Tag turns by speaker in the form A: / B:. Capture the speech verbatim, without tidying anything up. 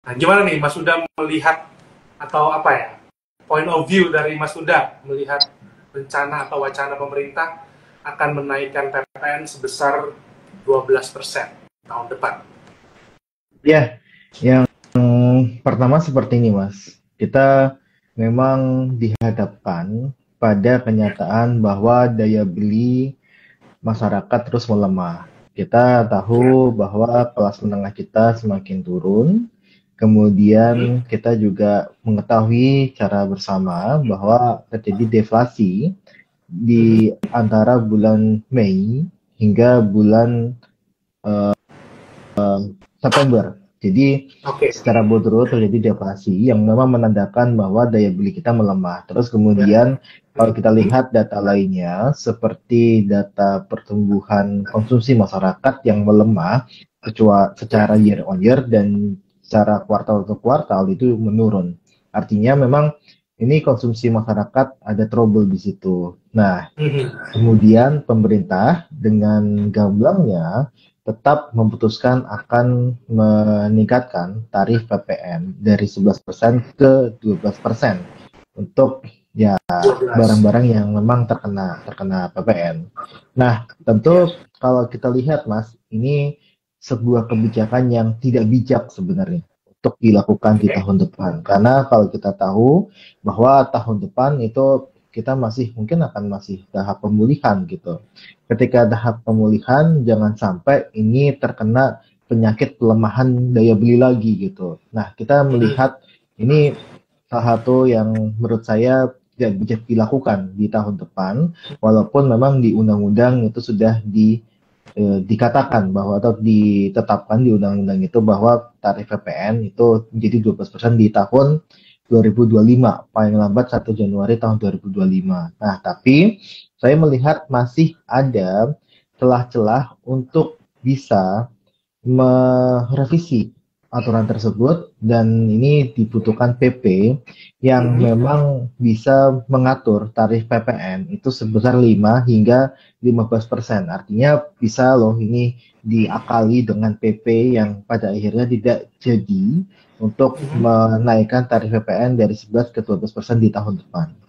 A: Nah, gimana nih Mas Huda melihat atau apa ya, point of view dari Mas Huda melihat rencana atau wacana pemerintah akan menaikkan P P N sebesar dua belas persen tahun depan?
B: Ya, yang pertama seperti ini, Mas. Kita memang dihadapkan pada kenyataan bahwa daya beli masyarakat terus melemah. Kita
A: Ya.
B: tahu bahwa kelas menengah kita semakin turun.
A: Mhm.
B: Kemudian kita juga mengetahui cara bersama bahwa terjadi deflasi
A: Mhm.
B: di antara bulan Mei hingga bulan September. Jadi
A: Oke.
B: secara berturut terjadi deflasi yang memang menandakan bahwa daya beli kita melemah. Terus
A: Ya.
B: kemudian kalau kita
A: Mhm.
B: lihat data lainnya seperti data pertumbuhan konsumsi masyarakat yang melemah kecuali
A: Ya.
B: secara year on year dan secara kuartal ke kuartal itu menurun. Artinya memang ini konsumsi masyarakat ada trouble di situ. Nah,
A: Mhm.
B: kemudian pemerintah dengan gamblangnya tetap memutuskan akan meningkatkan tarif P P N dari sebelas persen ke dua belas persen untuk ya
A: dua belas.
B: barang-barang yang memang terkena terkena P P N. Nah,
A: Ya.
B: tentu kalau kita lihat Mas, ini sebuah kebijakan yang tidak bijak sebenarnya untuk dilakukan di
A: Oke.
B: tahun depan. Karena kalau kita tahu bahwa tahun depan itu kita masih mungkin akan masih tahap pemulihan gitu. Ketika tahap pemulihan, jangan sampai ini terkena penyakit pelemahan daya beli lagi gitu. Nah, kita
A: Mhm.
B: melihat ini salah satu yang menurut saya tidak bijak dilakukan di tahun depan, walaupun memang di undang-undang itu sudah di eh, dikatakan bahwa atau ditetapkan di undang-undang itu bahwa tarif P P N itu menjadi dua belas persen di tahun dua ribu dua puluh lima, paling lambat satu Januari tahun dua ribu dua puluh lima. Nah, tapi saya melihat masih ada celah-celah untuk bisa merevisi aturan tersebut dan ini dibutuhkan P P yang
A: Mhm.
B: memang bisa mengatur tarif P P N itu sebesar lima hingga lima belas persen. Artinya bisa loh ini diakali dengan P P yang pada akhirnya tidak jadi untuk
A: Mhm.
B: menaikkan tarif P P N dari sebelas ke dua belas persen di tahun depan.